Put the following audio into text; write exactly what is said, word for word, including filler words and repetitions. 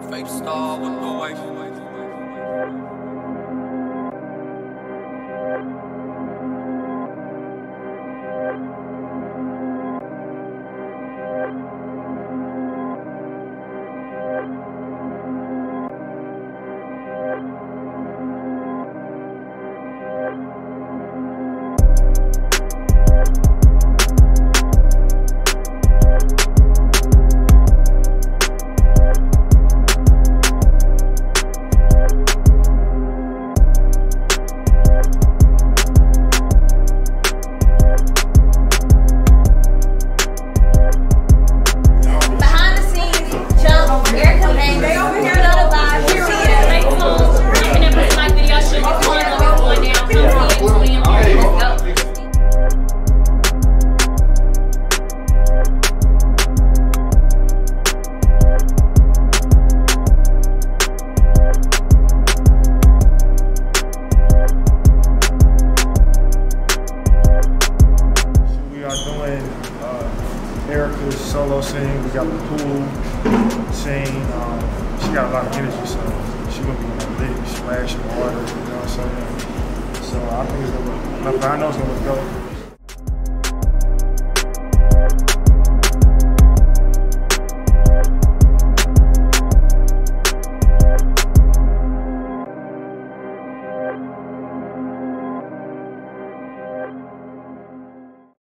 Fake star with the wife. Erica's solo scene, we got the pool scene. Um, she got a lot of energy, so she's gonna be in that big splash of water, you know what I'm saying? So I think it's gonna look, I know it's gonna look dope.